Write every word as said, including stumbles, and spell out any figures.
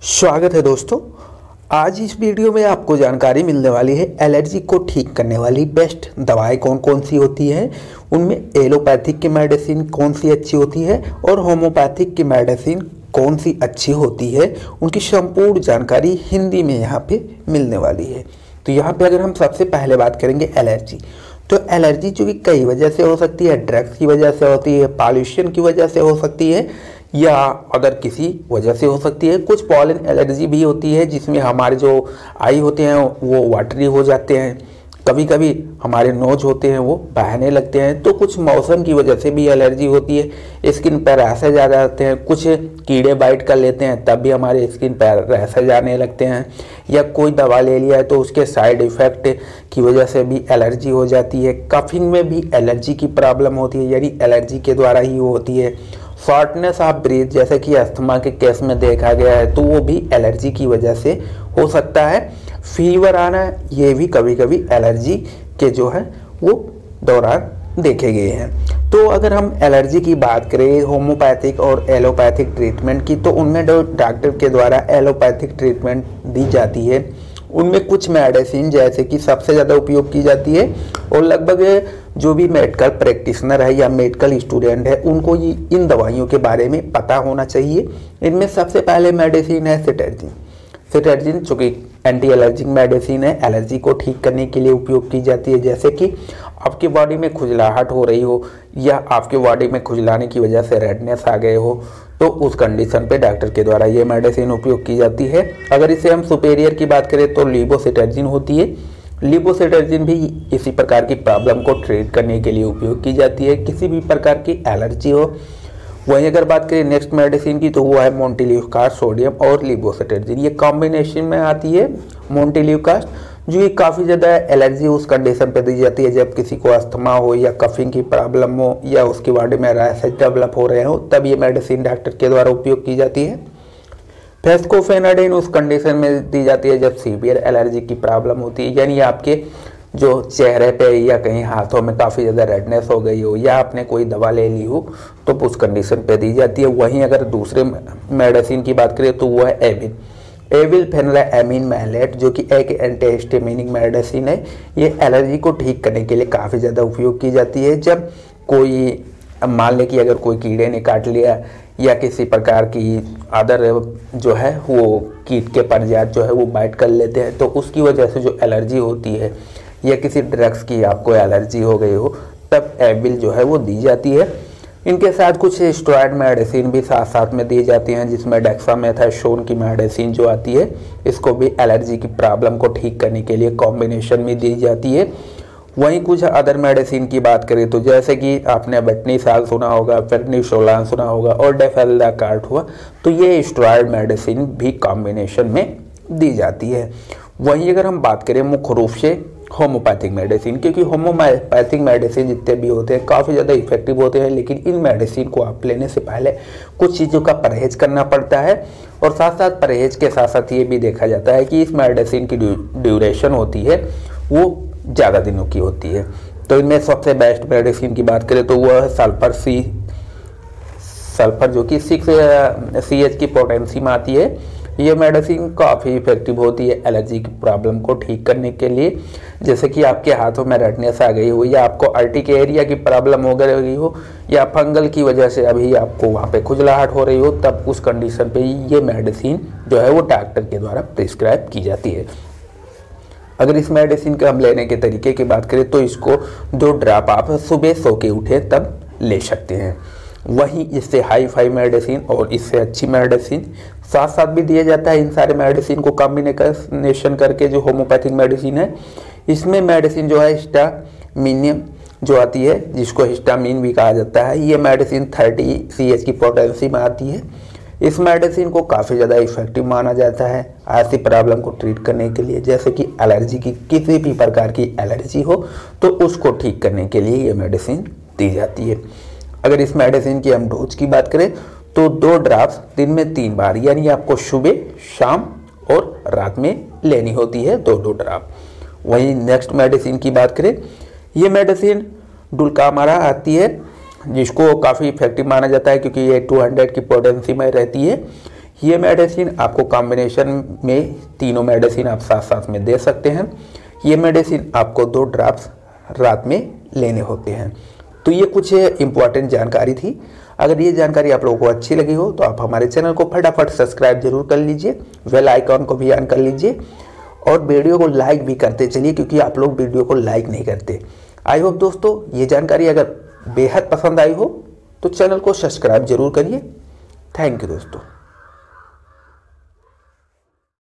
स्वागत है दोस्तों। आज इस वीडियो में आपको जानकारी मिलने वाली है एलर्जी को ठीक करने वाली बेस्ट दवाएं कौन कौन सी होती हैं, उनमें एलोपैथिक की मेडिसिन कौन सी अच्छी होती है और होम्योपैथिक की मेडिसिन कौन सी अच्छी होती है, उनकी संपूर्ण जानकारी हिंदी में यहाँ पे मिलने वाली है। तो यहाँ पे अगर हम सबसे पहले बात करेंगे एलर्जी, तो एलर्जी जो कि कई वजह से हो सकती है। ड्रग्स की वजह से होती है, पॉल्यूशन की वजह से हो सकती है, या अगर किसी वजह से हो सकती है। कुछ पॉलन एलर्जी भी होती है जिसमें हमारे जो आई होते हैं वो वाटरी हो जाते हैं, कभी कभी हमारे नोज होते हैं वो बहने लगते हैं। तो कुछ मौसम की वजह से भी एलर्जी होती है। स्किन पर रैशेज आ जाते हैं, कुछ कीड़े बाइट कर लेते हैं तब भी हमारे स्किन पर रैशेज आने लगते हैं, या कोई दवा ले लिया है तो उसके साइड इफ़ेक्ट की वजह से भी एलर्जी हो जाती है। कफिंग में भी एलर्जी की प्रॉब्लम होती है, यानी एलर्जी के द्वारा ही होती है। शॉर्टनेस ऑफ ब्रीथ जैसे कि अस्थमा के केस में देखा गया है तो वो भी एलर्जी की वजह से हो सकता है। फीवर आना ये भी कभी कभी एलर्जी के जो है वो दौरान देखे गए हैं। तो अगर हम एलर्जी की बात करें होम्योपैथिक और एलोपैथिक ट्रीटमेंट की, तो उनमें डॉक्टर के द्वारा एलोपैथिक ट्रीटमेंट दी जाती है। उनमें कुछ मेडिसिन जैसे कि सबसे ज़्यादा उपयोग की जाती है और लगभग जो भी मेडिकल प्रैक्टिशनर है या मेडिकल स्टूडेंट है उनको ये इन दवाइयों के बारे में पता होना चाहिए। इनमें सबसे पहले मेडिसिन है सिटर्जिन। सिटर्जिन जो कि एंटी एलर्जिक मेडिसिन है, एलर्जी को ठीक करने के लिए उपयोग की जाती है। जैसे कि आपकी बॉडी में खुजलाहट हो रही हो या आपके बॉडी में खुजलाने की वजह से रेडनेस आ गए हो, तो उस कंडीशन पे डॉक्टर के द्वारा ये मेडिसिन उपयोग की जाती है। अगर इसे हम सुपेरियर की बात करें तो लिबोसिटर्जिन होती है। लिबोसिटर्जिन भी इसी प्रकार की प्रॉब्लम को ट्रीट करने के लिए उपयोग की जाती है, किसी भी प्रकार की एलर्जी हो। वहीं अगर बात करें नेक्स्ट मेडिसिन की तो वो है मोंटेलियोकास्ट सोडियम और लिबोसिटर्जिन। ये कॉम्बिनेशन में आती है मोंटेलियोकास्ट, जो ये काफ़ी ज़्यादा एलर्जी उस कंडीशन पे दी जाती है जब किसी को अस्थमा हो या कफिंग की प्रॉब्लम हो या उसकी बॉडी में रैशेज डेवलप हो रहे हो, तब ये मेडिसिन डॉक्टर के द्वारा उपयोग की जाती है। फेस्कोफेनाडिन उस कंडीशन में दी जाती है जब सीवियर एलर्जी की प्रॉब्लम होती है, यानी आपके जो चेहरे पे या कहीं हाथों में काफ़ी ज़्यादा रेडनेस हो गई हो या आपने कोई दवा ले ली हो तो उस कंडीशन पे दी जाती है। वहीं अगर दूसरे मेडिसिन की बात करें तो वो है एविन एविल फेनराएमीन मैलेट, जो कि एक एंटीहिस्टामिनिक मेडिसिन है। ये एलर्जी को ठीक करने के लिए काफ़ी ज़्यादा उपयोग की जाती है। जब कोई मान लें कि अगर कोई कीड़े ने काट लिया या किसी प्रकार की अदर जो है वो कीट के प्रजात जो है वो बाइट कर लेते हैं, तो उसकी वजह से जो एलर्जी होती है या किसी ड्रग्स की आपको एलर्जी हो गई हो तब एविल जो है वो दी जाती है। इनके साथ कुछ स्टेरॉइड मेडिसिन भी साथ साथ में दी जाती हैं, जिसमें डेक्सामेथासोन की मेडिसिन जो आती है इसको भी एलर्जी की प्रॉब्लम को ठीक करने के लिए कॉम्बिनेशन में दी जाती है। वहीं कुछ अदर मेडिसिन की बात करें तो जैसे कि आपने बेटनीसाल सुना होगा, प्रेडनिसोलोन सुना होगा और डेफेल्डाकार्ट हुआ, तो ये स्टेरॉइड मेडिसिन भी कॉम्बिनेशन में दी जाती है। वहीं अगर हम बात करें मुख्य रूप से होम्योपैथिक मेडिसिन, क्योंकि होम्योपैथिक मेडिसिन जितने भी होते हैं काफ़ी ज़्यादा इफेक्टिव होते हैं, लेकिन इन मेडिसिन को आप लेने से पहले कुछ चीज़ों का परहेज करना पड़ता है। और साथ साथ परहेज के साथ साथ ये भी देखा जाता है कि इस मेडिसिन की ड्यूरेशन होती है वो ज़्यादा दिनों की होती है। तो इनमें सबसे बेस्ट मेडिसिन की बात करें तो वह है सल्फर सी सल्फर जो कि सिक्स सी एच की पोटेंसी में आती है। ये मेडिसिन काफ़ी इफेक्टिव होती है एलर्जी की प्रॉब्लम को ठीक करने के लिए। जैसे कि आपके हाथों में रेडनेस आ गई हो या आपको अर्टिक एरिया की प्रॉब्लम हो गई हो या फंगल की वजह से अभी आपको वहाँ पे खुजलाहट हो रही हो, तब उस कंडीशन पे ये मेडिसिन जो है वो डॉक्टर के द्वारा प्रिस्क्राइब की जाती है। अगर इस मेडिसिन के हम लेने के तरीके की बात करें तो इसको दो ड्रॉप आप सुबह सो के उठे तब ले सकते हैं। वहीं इससे हाई फाई मेडिसिन और इससे अच्छी मेडिसिन साथ साथ भी दिया जाता है। इन सारे मेडिसिन को कॉम्बिनेशन करके जो होम्योपैथिक मेडिसिन है, इसमें मेडिसिन जो है हिस्टामिनियम जो आती है, जिसको हिस्टामिन भी कहा जाता है, ये मेडिसिन थर्टी सी एच की पोटेंसी में आती है। इस मेडिसिन को काफ़ी ज़्यादा इफेक्टिव माना जाता है ऐसी प्रॉब्लम को ट्रीट करने के लिए, जैसे कि एलर्जी की किसी भी प्रकार की एलर्जी हो तो उसको ठीक करने के लिए ये मेडिसिन दी जाती है। अगर इस मेडिसिन की हम डोज की बात करें तो दो ड्रॉप्स दिन में तीन बार, यानी आपको सुबह, शाम और रात में लेनी होती है दो दो ड्रॉप। वहीं नेक्स्ट मेडिसिन की बात करें, ये मेडिसिन डुलकामारा आती है, जिसको काफ़ी इफेक्टिव माना जाता है क्योंकि ये दो सौ की पोटेंसी में रहती है। ये मेडिसिन आपको कॉम्बिनेशन में तीनों मेडिसिन आप साथ साथ में दे सकते हैं। ये मेडिसिन आपको दो ड्रॉप्स रात में लेने होते हैं। तो ये कुछ इम्पॉर्टेंट जानकारी थी। अगर ये जानकारी आप लोगों को अच्छी लगी हो तो आप हमारे चैनल को फटाफट सब्सक्राइब जरूर कर लीजिए, बेल आइकॉन को भी ऑन कर लीजिए और वीडियो को लाइक भी करते चलिए, क्योंकि आप लोग वीडियो को लाइक नहीं करते। आई होप दोस्तों ये जानकारी अगर बेहद पसंद आई हो तो चैनल को सब्सक्राइब जरूर करिए। थैंक यू दोस्तों।